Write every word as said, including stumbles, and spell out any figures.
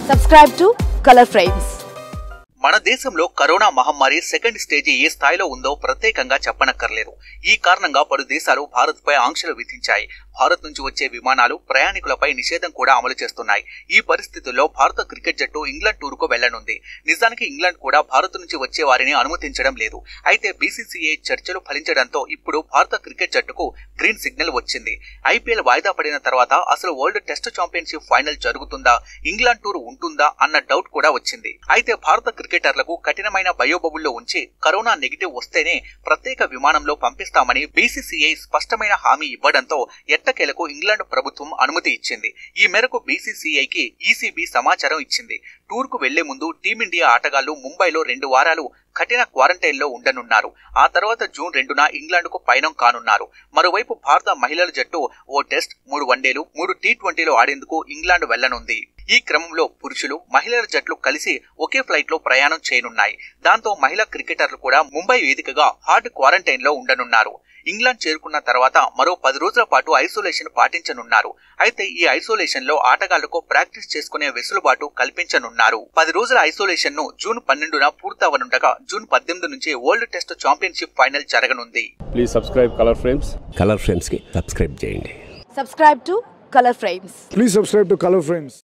Subscribe to Color Frames. మన దేశంలో corona మహమ్మారి సెకండ్ స్టేజ్ ఏ స్థాయిలో ఉందో ప్రత్యేకంగా చెప్పనక్కర్లేదు. ఈ కారణంగా పలు దేశాలు భారత్పై ఆంక్షలు విధించాయి. భారత్ నుంచి వచ్చే విమానాలు ప్రయాణికులపై నిషేధం కూడా అమలు చేస్తున్నాయి. ఈ పరిస్థితుల్లో భారత క్రికెట్ జట్టు ఇంగ్లాండ్ టూర్ కు వెళ్లనుంది. నిజానికి ఇంగ్లాండ్ కూడా భారత్ నుంచి వచ్చే వారిని అనుమతించడం లేదు. అయితే బీసీసీఐ చర్చలు ఫలించడంతో ఇప్పుడు భారత క్రికెట్ జట్టుకు గ్రీన్ సిగ్నల్ వచ్చింది. ఐపీఎల్ వాయిదా పడిన తర్వాత అసలు వరల్డ్ టెస్ట్ ఛాంపియన్షిప్ ఫైనల్ జరుగుతుందా, ఇంగ్లాండ్ టూర్ ఉంటుందా అన్న డౌట్ కూడా వచ్చింది. అయితే భారత క్రికెటర్లకు కఠినమైన బయోబబుల్లో ఉంచి కరోనా నెగిటివ్ వస్తేనే ప్రత్యేక విమానంలో పంపిస్తామని బీసీసీఐ స్పష్టమైన హామీ ఇవ్వడంతో ఎట్టకేలకు ఇంగ్లాండ్ ప్రభుత్వం అనుమతి ఇచ్చింది. ఈ మేరకు బీసీసీఐకి ఈసీబీ సమాచారం ఇచ్చింది. టూర్ కు వెళ్లే ముందు టీమిండియా ఆటగాళ్లు ముంబైలో రెండు వారాలు కఠిన క్వారంటైన్ లో ఉండనున్నారు. ఆ తర్వాత జూన్ రెండున ఇంగ్లాండ్ కు పయనం కానున్నారు. మరోవైపు భారత మహిళల జట్టు ఓ టెస్ట్, మూడు వన్డేలు, మూడు టీ ట్వంటీలు ఆడేందుకు ఇంగ్లాండ్ వెళ్లనుంది. ఈ క్రమంలో పురుషులు, మహిళల జట్లు కలిసి ఒకే ఫ్లైట్ లో ప్రయాణం చేయనున్నాయి. దాంతో మహిళా క్రికెటర్లు కూడా ముంబై వేదికగా హార్డ్ క్వారంటైన్ లో ఉండనున్నారు. ఇంగ్లాండ్ చేరుకున్న తర్వాత మరో పది రోజుల పాటు ఐసోలేషన్ పాటించనున్నారు. అయితే ఈ ఐసోలేషన్ లో ఆటగాళ్లకు ప్రాక్టీస్ చేసుకునే వెసులుబాటు కల్పించనున్నారు. పది రోజుల ఐసోలేషన్ ను జూన్ పన్నెండున పూర్తవనుండగా జూన్ పద్దెనిమిది నుంచి వరల్డ్ టెస్ట్ ఛాంపియన్షిప్ ఫైనల్ జరగనుంది. Please subscribe colour frames. Colour frames కి సబ్స్క్రైబ్ చేయండి. Subscribe to Color Frames. Please subscribe to Color Frames.